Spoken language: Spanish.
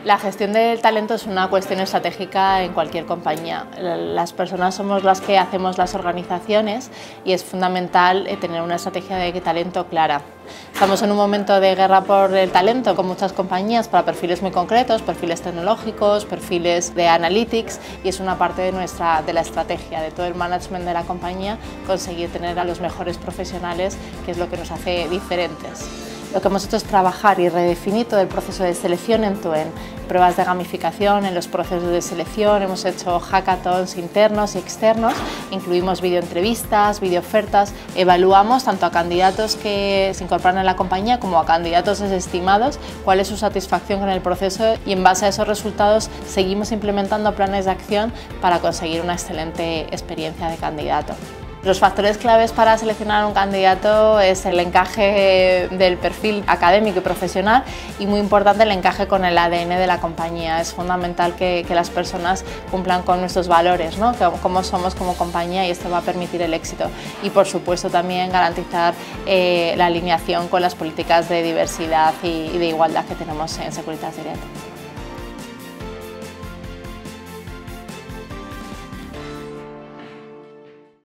La gestión del talento es una cuestión estratégica en cualquier compañía. Las personas somos las que hacemos las organizaciones y es fundamental tener una estrategia de talento clara. Estamos en un momento de guerra por el talento con muchas compañías para perfiles muy concretos, perfiles tecnológicos, perfiles de analytics, y es una parte de la estrategia, de todo el management de la compañía, conseguir tener a los mejores profesionales, que es lo que nos hace diferentes. Lo que hemos hecho es trabajar y redefinir todo el proceso de selección end-to-end, pruebas de gamificación en los procesos de selección, hemos hecho hackathons internos y externos, incluimos videoentrevistas, videoofertas, evaluamos tanto a candidatos que se incorporan en la compañía como a candidatos desestimados, cuál es su satisfacción con el proceso, y en base a esos resultados seguimos implementando planes de acción para conseguir una excelente experiencia de candidato. Los factores claves para seleccionar a un candidato es el encaje del perfil académico y profesional, y muy importante el encaje con el ADN de la compañía. Es fundamental que las personas cumplan con nuestros valores, ¿no? Cómo somos como compañía, y esto va a permitir el éxito. Y por supuesto también garantizar la alineación con las políticas de diversidad y de igualdad que tenemos en Securitas Direct.